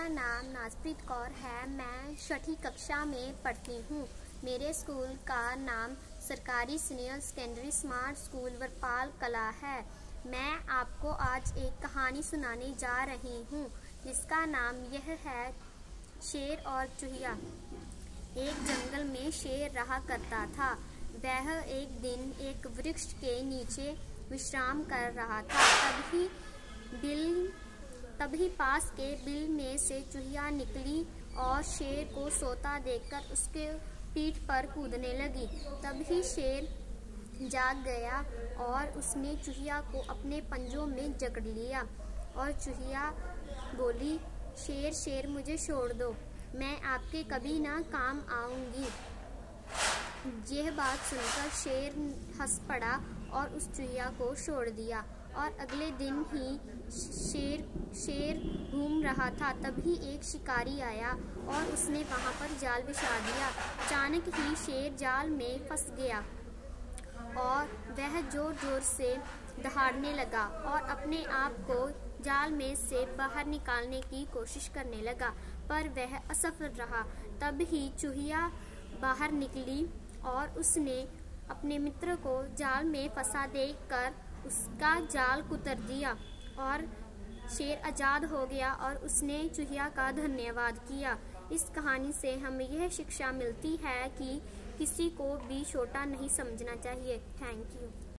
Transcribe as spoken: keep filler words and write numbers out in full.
मेरा नाम नाजप्रीत कौर है। मैं छठी कक्षा में पढ़ती हूँ। मेरे स्कूल का नाम सरकारी senior secondary smart school Varpal Kala है। मैं आपको आज एक कहानी सुनाने जा रही हूँ जिसका नाम यह है शेर और चूहिया। एक जंगल में शेर रहा करता था। वह एक दिन एक वृक्ष के नीचे विश्राम कर रहा था। तभी बिल तभी पास के बिल में से चूहिया निकली और शेर को सोता देखकर उसके पीठ पर कूदने लगी। तभी शेर जाग गया और उसने चूहिया को अपने पंजों में जकड़ लिया और चूहिया बोली, शेर शेर मुझे छोड़ दो, मैं आपके कभी ना काम आऊंगी। यह बात सुनकर शेर हंस पड़ा और उस चूहिया को छोड़ दिया। और अगले दिन ही शेर शेर घूम रहा था। तभी एक शिकारी आया और उसने वहां पर जाल बिछा दिया। अचानक ही शेर जाल में फंस गया और वह जोर जोर से दहाड़ने लगा और अपने आप को जाल में से बाहर निकालने की कोशिश करने लगा, पर वह असफल रहा। तब ही चूहिया बाहर निकली और उसने अपने मित्र को जाल में फंसा देखकर उसका जाल कुतर दिया और शेर आज़ाद हो गया और उसने चूहिया का धन्यवाद किया। इस कहानी से हमें यह शिक्षा मिलती है कि किसी को भी छोटा नहीं समझना चाहिए। Thank you.